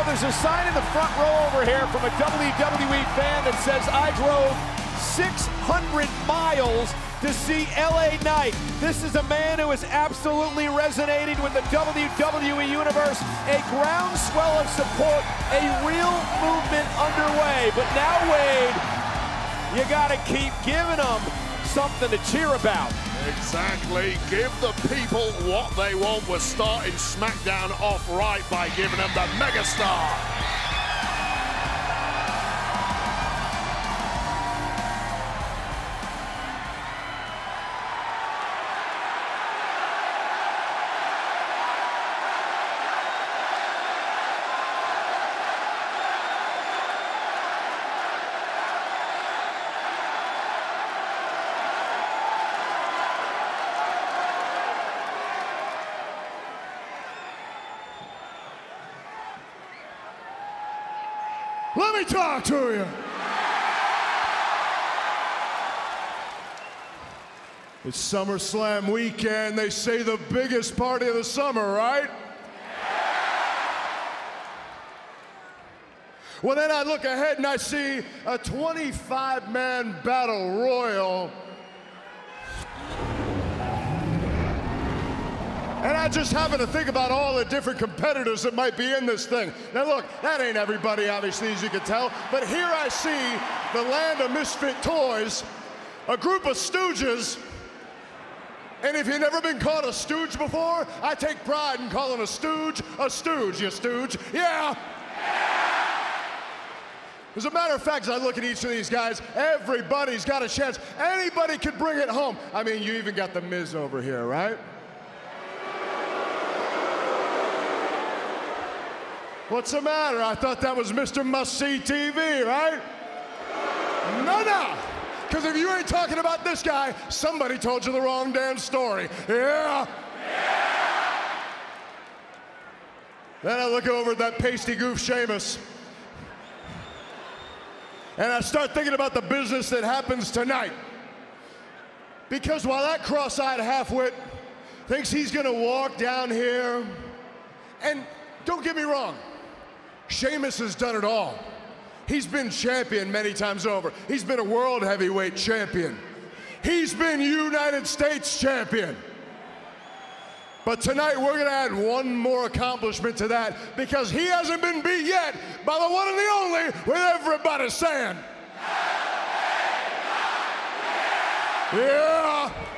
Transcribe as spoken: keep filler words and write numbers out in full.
know, there's a sign in the front row over here from a W W E fan that says, I drove six hundred miles to see L A Knight. This is a man who is absolutely resonating with the W W E Universe. A groundswell of support, a real movement underway. But now, Wade, you gotta keep giving them something to cheer about. Exactly. Give the people what they want. We're starting SmackDown off right by giving them the megastar. Let me talk to you. It's SummerSlam weekend. They say the biggest party of the summer, right? Well, then I look ahead and I see a twenty-five man battle royal. And I just happen to think about all the different competitors that might be in this thing. Now look, that ain't everybody, obviously, as you can tell, but here I see the land of misfit toys, a group of stooges, and if you've never been called a stooge before, I take pride in calling a stooge a stooge, you stooge, yeah! As a matter of fact, as I look at each of these guys, everybody's got a chance. Anybody could bring it home. I mean, you even got the Miz over here, right? What's the matter? I thought that was Mister Must-See T V, right? No, no. Because if you ain't talking about this guy, somebody told you the wrong damn story. Yeah. Yeah. Then I look over at that pasty goof Sheamus, and I start thinking about the business that happens tonight. Because while that cross-eyed halfwit thinks he's gonna walk down here, and don't get me wrong, Sheamus has done it all. He's been champion many times over. He's been a world heavyweight champion. He's been United States champion. But tonight we're gonna add one more accomplishment to that because he hasn't been beat yet by the one and the only with everybody saying, yeah.